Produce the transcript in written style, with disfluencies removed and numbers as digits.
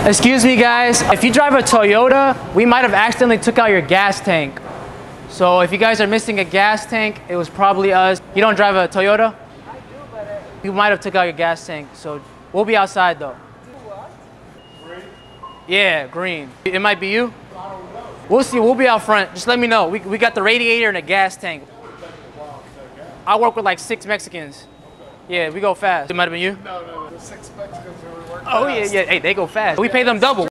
Excuse me, guys. If you drive a Toyota, we might have accidentally took out your gas tank. So if you guys are missing a gas tank, it was probably us. You don't drive a Toyota? I do, but You might have took out your gas tank. So we'll be outside though. do what? Green? Yeah, green. It might be you. We'll see. We'll be out front. Just let me know. We got the radiator and a gas tank. I work with like 6 Mexicans. Yeah, we go fast. It might have been you? No. The 6 Mexicans are working Oh, yeah. Hey, they go fast. We pay them double.